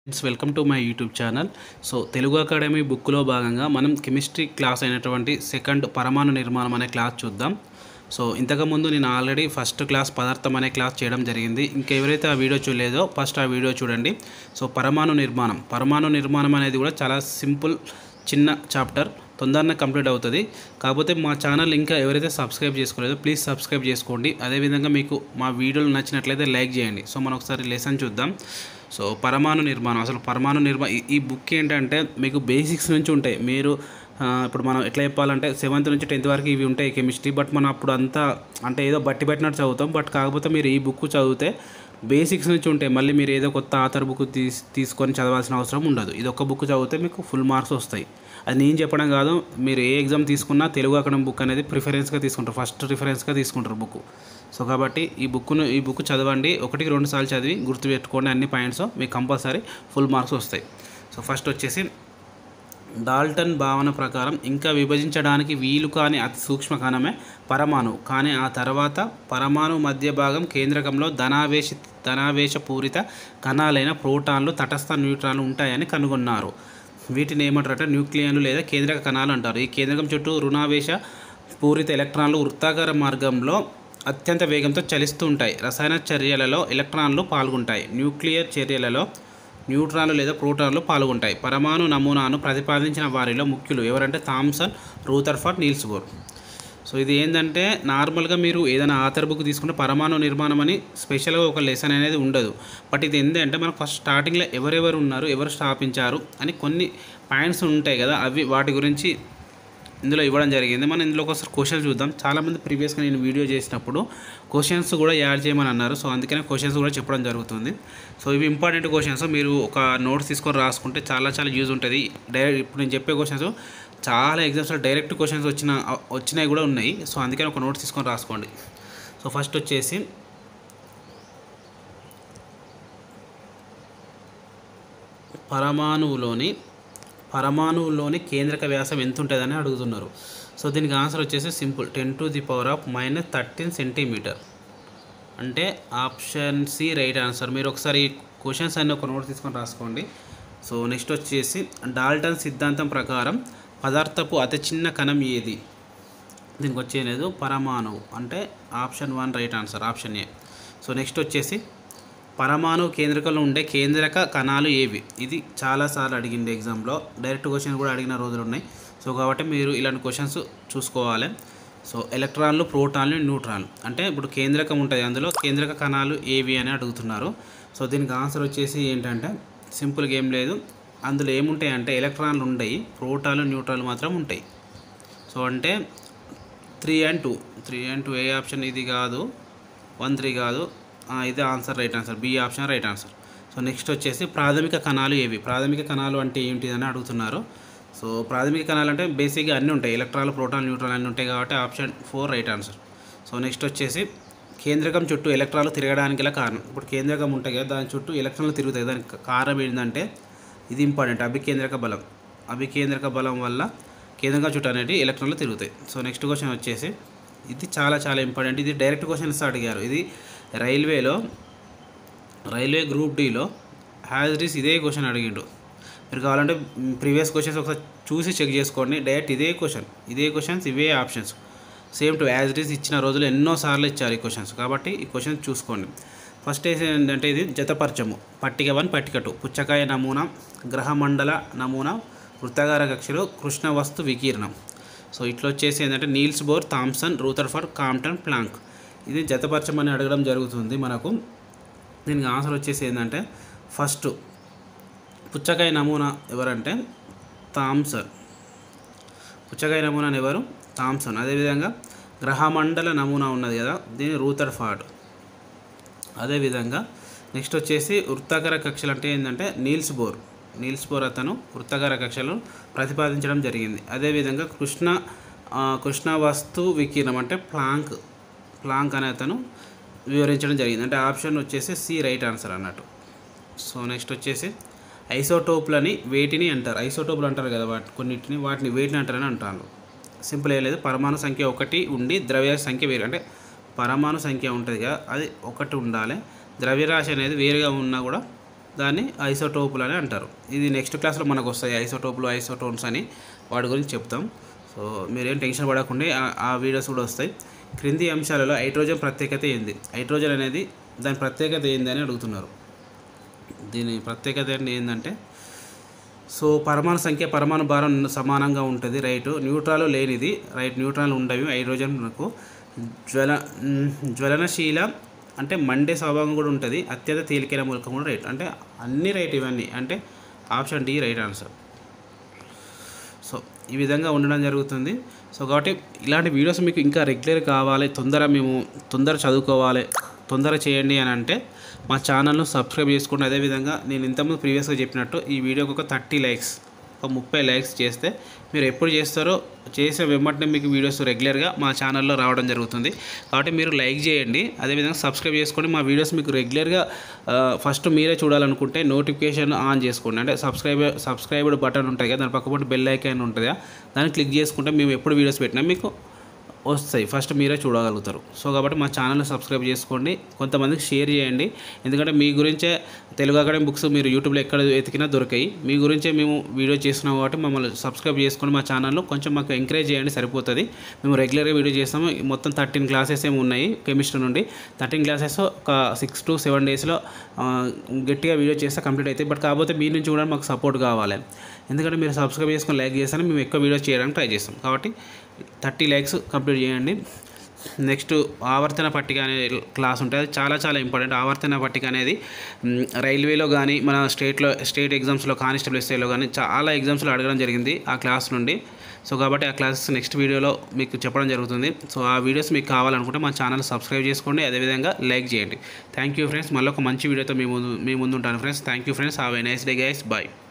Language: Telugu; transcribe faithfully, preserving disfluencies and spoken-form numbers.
Friends, welcome to my YouTube channel. So Telugu Academy బుక్లో భాగంగా మనం కెమిస్ట్రీ క్లాస్ అయినటువంటి సెకండ్ పరమాణు నిర్మాణం అనే క్లాస్ చూద్దాం. సో ఇంతకుముందు నేను ఆల్రెడీ ఫస్ట్ క్లాస్ పదార్థం అనే క్లాస్ చేయడం జరిగింది. ఇంకా ఎవరైతే ఆ వీడియో చూడలేదో ఫస్ట్ ఆ వీడియో చూడండి. సో పరమాణు నిర్మాణం పరమాణు నిర్మాణం అనేది కూడా చాలా సింపుల్ చిన్న చాప్టర్, తొందరగా కంప్లీట్ అవుతుంది. కాకపోతే మా ఛానల్ ఇంకా ఎవరైతే సబ్స్క్రైబ్ చేసుకోలేదో ప్లీజ్ సబ్స్క్రైబ్ చేసుకోండి. అదేవిధంగా మీకు మా వీడియోలు నచ్చినట్లయితే లైక్ చేయండి. సో మనం ఒకసారి లెసన్ చూద్దాం. సో పరమాణు నిర్మాణం, అసలు పరమాణు నిర్మాణం ఈ బుక్ ఏంటంటే మీకు బేసిక్స్ నుంచి ఉంటాయి. మీరు ఇప్పుడు మనం ఎట్లా చెప్పాలంటే సెవెంత్ నుంచి టెన్త్ వరకు ఇవి ఉంటాయి కెమిస్ట్రీ. బట్ మనం అప్పుడు అంతా అంటే ఏదో బట్టి పెట్టినట్టు చదువుతాం. బట్ కాకపోతే మీరు ఈ బుక్ చదివితే బేసిక్స్ నుంచి ఉంటాయి. మళ్ళీ మీరు ఏదో కొత్త ఆథర్ బుక్ తీసి తీసుకొని చదవాల్సిన అవసరం ఉండదు. ఇది ఒక్క బుక్ చదివితే మీకు ఫుల్ మార్క్స్ వస్తాయి. అది నేను చెప్పడం కాదు, మీరు ఏ ఎగ్జామ్ తీసుకున్నా తెలుగు అకాడమీ బుక్ అనేది ప్రిఫరెన్స్గా తీసుకుంటారు, ఫస్ట్ రిఫరెన్స్గా తీసుకుంటారు బుక్. సో కాబట్టి ఈ బుక్ను ఈ బుక్ చదవండి, ఒకటికి రెండు సార్లు చదివి గుర్తుపెట్టుకోండి అన్ని పాయింట్స్, మీకు కంపల్సరీ ఫుల్ మార్క్స్ వస్తాయి. సో ఫస్ట్ వచ్చేసి డాల్టన్ భావన ప్రకారం ఇంకా విభజించడానికి వీలు కాని అతి సూక్ష్మ కణమే పరమాణు. కానీ ఆ తర్వాత పరమాణు మధ్య భాగం కేంద్రకంలో ధనావేశ ధనావేశపూరిత కణాలైన ప్రోటాన్లు, తటస్థ న్యూట్రాన్లు ఉంటాయని కనుగొన్నారు. వీటిని ఏమంటారంటే న్యూక్లియన్లు లేదా కేంద్రక కణాలు అంటారు. ఈ కేంద్రకం చుట్టూ రుణావేశ పూరిత ఎలక్ట్రాన్లు వృత్తాకార మార్గంలో అత్యంత వేగంతో చలిస్తూ ఉంటాయి. రసాయన చర్యలలో ఎలక్ట్రాన్లు పాల్గొంటాయి. న్యూక్లియర్ చర్యలలో న్యూట్రాన్లు లేదా ప్రోటాన్లు పాల్గొంటాయి. పరమాణు నమూనాను ప్రతిపాదించిన వారిలో ముఖ్యులు ఎవరంటే Thomson, Rutherford, Niels Bohr. So ఇది ఏంటంటే నార్మల్గా మీరు ఏదైనా ఆథర్ బుక్ తీసుకుంటే పరమాణు నిర్మాణం అని స్పెషల్గా ఒక లెసన్ అనేది ఉండదు. బట్ ఇది ఏంటంటే మనకు ఫస్ట్ స్టార్టింగ్లో ఎవరెవరు ఉన్నారు, ఎవరు స్థాపించారు అని కొన్ని పాయింట్స్ ఉంటాయి కదా, అవి వాటి గురించి ఇందులో ఇవ్వడం జరిగింది. మనం ఇందులో ఒకసారి క్వశ్చన్స్ చూద్దాం. చాలామంది ప్రీవియస్గా నేను వీడియో చేసినప్పుడు క్వశ్చన్స్ కూడా యాడ్ చేయమని అన్నారు. సో అందుకనే క్వశ్చన్స్ కూడా చెప్పడం జరుగుతుంది. సో ఇవి ఇంపార్టెంట్ క్వశ్చన్స్, మీరు ఒక నోట్స్ తీసుకొని రాసుకుంటే చాలా చాలా యూజ్ ఉంటుంది. డైరెక్ట్ ఇప్పుడు నేను చెప్పే క్వశ్చన్స్ చాలా ఎగ్జామ్స్లో డైరెక్ట్ క్వశ్చన్స్ వచ్చిన వచ్చినాయి కూడా ఉన్నాయి. సో అందుకని ఒక నోట్స్ తీసుకొని రాసుకోండి. సో ఫస్ట్ వచ్చేసి పరమాణువులోని పరమాణువులోని కేంద్రక వ్యాసం ఎంత ఉంటుందని అడుగుతున్నారు. సో దీనికి ఆన్సర్ వచ్చేసి simple, ten to the power of minus thirteen centimetre అంటే ఆప్షన్ సి రైట్ ఆన్సర్. మీరు ఒకసారి క్వశ్చన్స్ అన్ని ఒక నోట్ తీసుకొని రాసుకోండి. సో నెక్స్ట్ వచ్చేసి డాల్టన్ సిద్ధాంతం ప్రకారం పదార్థపు అతి చిన్న కణం ఏది? దీనికి వచ్చేది పరమాణువు అంటే option one right answer, option A. So next వచ్చేసి పరమాణు కేంద్రకంలో ఉండే కేంద్రక కణాలు ఏవి? ఇది చాలాసార్లు అడిగింది ఎగ్జామ్లో, డైరెక్ట్ క్వశ్చన్ కూడా అడిగిన రోజులు ఉన్నాయి. సో కాబట్టి మీరు ఇలాంటి క్వశ్చన్స్ చూసుకోవాలి. సో ఎలక్ట్రాన్లు, ప్రోటాన్లు, న్యూట్రాన్లు అంటే ఇప్పుడు కేంద్రకం ఉంటుంది, అందులో కేంద్రక కణాలు ఏవి అని అడుగుతున్నారు. సో దీనికి ఆన్సర్ వచ్చేసి ఏంటంటే సింపుల్గా ఏం లేదు, అందులో ఏముంటాయి అంటే ఎలక్ట్రాన్లు ఉంటాయి, ప్రోటాన్లు, న్యూట్రాన్లు మాత్రం ఉంటాయి. సో అంటే three and two three and two A option ఇది కాదు, వన్ త్రీ కాదు, ఇదే answer right answer, B option right answer. So next వచ్చేసి ప్రాథమిక కణాలు ఏవి? ప్రాథమిక కణాలు అంటే ఏంటిదని అడుగుతున్నారు. సో ప్రాథమిక కణాలు అంటే బేసిక్గా అన్నీ ఉంటాయి, ఎలక్ట్రాన్లు, ప్రోటాన్, న్యూట్రాన్లు అన్నీ ఉంటాయి కాబట్టి option four right answer. So next వచ్చేసి కేంద్రకం చుట్టూ ఎలక్ట్రాన్లు తిరగడానికి గల కారణం. ఇప్పుడు కేంద్రకం ఉంటాయి కదా, దాని చుట్టూ ఎలక్ట్రాన్లు తిరుగుతాయి, దానికి కారణం ఏంటంటే ఇది ఇంపార్టెంట్, అభికేంద్రక బలం. అభికేంద్రక బలం వల్ల కేంద్రకం చుట్టూ అనేవి ఎలక్ట్రాన్లు తిరుగుతాయి. సో నెక్స్ట్ క్వశ్చన్ వచ్చేసి ఇది చాలా చాలా ఇంపార్టెంట్, ఇది డైరెక్ట్ క్వశ్చన్స్ అడిగారు. ఇది రైల్వేలో రైల్వే గ్రూప్ డీలో హ్యాజ్ ఇట్ ఈస్ ఇదే క్వశ్చన్ అడిగిండు. మీరు కావాలంటే ప్రీవియస్ క్వశ్చన్స్ ఒకసారి చూసి చెక్ చేసుకోండి. డైరెక్ట్ ఇదే క్వశ్చన్, ఇదే క్వశ్చన్స్, ఇవే options same to as it is ఇచ్చిన రోజులు ఎన్నోసార్లు ఇచ్చారు ఈ క్వశ్చన్స్, కాబట్టి ఈ క్వశ్చన్స్ చూసుకోండి. ఫస్ట్ ఏంటంటే ఇది జతపరచము, పట్టిక వన్, పట్టిక టూ, పుచ్చకాయ నమూనా, గ్రహమండల నమూనా, వృత్తాకార కక్షలో కృష్ణ వస్తు వికీర్ణం. సో ఇట్లా వచ్చేసి ఏంటంటే Niels Bohr, Thomson, Rutherford, Compton, Planck. ఇది జతపరచమని అడగడం జరుగుతుంది మనకు. దీనికి ఆన్సర్ వచ్చేసి ఏంటంటే ఫస్ట్ పుచ్చకాయ నమూనా ఎవరంటే థామ్సన్, పుచ్చకాయ నమూనా ఎవరు? థామ్సన్. అదేవిధంగా గ్రహమండల నమూనా ఉన్నది కదా, దీని రూథర్ఫర్డ్. అదేవిధంగా నెక్స్ట్ వచ్చేసి వృత్తాకార కక్షలు అంటే ఏంటంటే నీల్స్ బోర్, నీల్స్ బోర్ అతను వృత్తాకార కక్షలు ప్రతిపాదించడం జరిగింది. అదేవిధంగా కృష్ణ కృష్ణ వస్తు వికీర్ణం అంటే ప్లాంక్, ప్లాంక్ అనే అతను వివరించడం జరిగింది. అంటే ఆప్షన్ వచ్చేసి సి రైట్ ఆన్సర్ అన్నట్టు. సో నెక్స్ట్ వచ్చేసి ఐసోటోప్లని వేటిని అంటారు? ఐసోటోపులు అంటారు కదా వాటి కొన్నిటిని, వాటిని వేటిని అంటారని అంటారు. సింపుల్ ఏం లేదు, పరమాణు సంఖ్య ఒకటి ఉండి ద్రవ్యరాశి సంఖ్య వేరు. అంటే పరమాణు సంఖ్య ఉంటుంది కదా, అది ఒకటి ఉండాలి, ద్రవ్యరాశి అనేది వేరుగా ఉన్నా కూడా దాన్ని ఐసోటోపులు అని అంటారు. ఇది నెక్స్ట్ క్లాస్లో మనకు వస్తాయి ఐసోటోపులు ఐసోటోన్స్ అని, వాటి గురించి చెప్తాం. సో మీరేం టెన్షన్ పడకుండా ఆ వీడియోస్ కూడా వస్తాయి. క్రింది అంశాలలో హైడ్రోజన్ ప్రత్యేకత ఏంది? హైడ్రోజన్ అనేది దాని ప్రత్యేకత ఏంది అని అడుగుతున్నారు. దీని ప్రత్యేకత ఏంటంటే సో పరమాణు సంఖ్య పరమాణు భారం సమానంగా ఉంటుంది, రైట్. న్యూట్రాలు లేనిది, రైట్. న్యూట్రాన్లు ఉండవి. హైడ్రోజన్ మనకు జ్వల జ్వలనశీల అంటే మండే స్వభావం కూడా ఉంటుంది. అత్యంత తేలికైన మూలకం కూడా, రైట్. అంటే అన్ని రైట్ ఇవన్నీ, అంటే option D right answer. So ఈ విధంగా ఉండడం జరుగుతుంది. సో కాబట్టి ఇలాంటి వీడియోస్ మీకు ఇంకా రెగ్యులర్ కావాలి, తొందర మేము తొందర చదువుకోవాలి, తొందర చేయండి అని అంటే మా ఛానల్ను సబ్స్క్రైబ్ చేసుకోండి. అదేవిధంగా నేను ఇంతకుముందు ప్రీవియస్గా చెప్పినట్టు ఈ వీడియోకి ఒక థర్టీ లైక్స్ ఒక ముప్పై లైక్స్ చేస్తే మీరు ఎప్పుడు చేస్తారో చేసే వెంబటనే మీకు వీడియోస్ రెగ్యులర్గా మా ఛానల్లో రావడం జరుగుతుంది. కాబట్టి మీరు లైక్ చేయండి, అదేవిధంగా సబ్స్క్రైబ్ చేసుకోండి. మా వీడియోస్ మీకు రెగ్యులర్గా ఫస్ట్ మీరే చూడాలనుకుంటే నోటిఫికేషన్ ఆన్ చేసుకోండి. అంటే సబ్స్క్రైబ్ సబ్స్క్రైబ్డ్ బటన్ ఉంటుంది కదా, దాని పక్కపొంటి బెల్ ఐకాన్ ఉంటుందా, దాన్ని క్లిక్ చేసుకుంటే మేము ఎప్పుడు వీడియోస్ పెట్టినా మీకు వస్తాయి, ఫస్ట్ మీరే చూడగలుగుతారు. సో కాబట్టి మా ఛానల్ని సబ్స్క్రైబ్ చేసుకోండి, కొంతమందికి షేర్ చేయండి. ఎందుకంటే మీ గురించే తెలుగు అకాడమీ బుక్స్ మీరు యూట్యూబ్లో ఎక్కడ వెతికినా దొరికాయి. మీ గురించే మేము వీడియో చేస్తున్నాం కాబట్టి మమ్మల్ని సబ్స్క్రైబ్ చేసుకొని మా ఛానల్లో కొంచెం మాకు ఎంకరేజ్ చేయండి, సరిపోతుంది. మేము రెగ్యులర్గా వీడియో చేస్తాము. మొత్తం థర్టీన్ క్లాసెస్ ఏమి ఉన్నాయి కెమిస్ట్రీ నుండి. థర్టీన్ క్లాసెస్ ఒక సిక్స్ టు సెవెన్ డేస్లో గట్టిగా వీడియో చేస్తే కంప్లీట్ అవుతాయి. బట్ కాకపోతే మీ నుంచి కూడా మాకు సపోర్ట్ కావాలి. ఎందుకంటే మీరు సబ్స్క్రైబ్ చేసుకొని లైక్ చేస్తేనే మేము ఎక్కువ వీడియోస్ చేయడానికి ట్రై చేస్తాం. కాబట్టి థర్టీ లైక్స్ కంప్లీట్ చేయండి. నెక్స్ట్ ఆవర్తన పట్టిక అనే క్లాస్ ఉంటుంది, అది చాలా చాలా ఇంపార్టెంట్. ఆవర్తన పట్టిక అనేది రైల్వేలో కానీ మన స్టేట్లో స్టేట్ ఎగ్జామ్స్లో కానిస్టేబుల్ ఎస్ఐలో కానీ చాలా ఎగ్జామ్స్లో అడగడం జరిగింది ఆ క్లాస్ నుండి. సో కాబట్టి ఆ క్లాసెస్ నెక్స్ట్ వీడియోలో మీకు చెప్పడం జరుగుతుంది. సో ఆ వీడియోస్ మీకు కావాలనుకుంటే మా ఛానల్ సబ్స్క్రైబ్ చేసుకోండి, అదేవిధంగా లైక్ చేయండి. Thank you friends. మళ్ళీ ఒక మంచి వీడియోతో మీ ముందు మీ ముందు ఉంటాను friends. Thank you friends. Have a nice day guys. Bye.